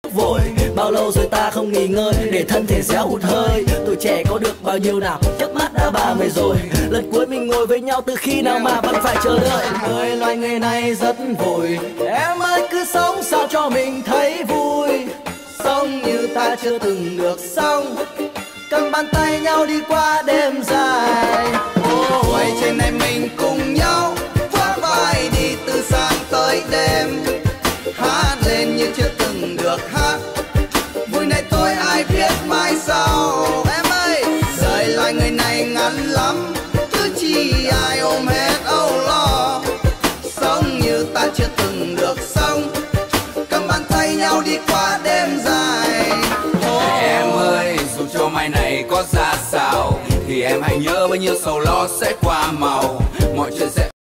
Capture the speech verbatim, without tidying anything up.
vội. Bao lâu rồi ta không nghỉ ngơi để thân thể réo hụt hơi. Tuổi trẻ có được bao nhiêu nào, chớp mắt đã ba mươi rồi. Lần cuối mình ngồi với nhau từ khi nào mà vẫn phải chờ đợi. Người loài người này rất vội, em ơi cứ sống sao cho mình thấy vui. Sống như ta chưa từng được sống, cầm bàn tay nhau đi qua đêm dài. Oh, quay trên này mình cùng nhau vỗ vai đi từ sáng tới đêm, hát lên như chưa từng được hát. Vui này tôi ai biết mai sau. Em ơi, đời loài người này ngắn lắm, cứ chi ai ôm hết âu lo. Sống như ta chưa từng được sống, cầm bàn tay nhau đi qua đêm dài. Oh. Em ơi, dù cho mai này có ra sao thì em hãy nhớ bao nhiêu sầu lo sẽ qua màu. Mọi chuyện sẽ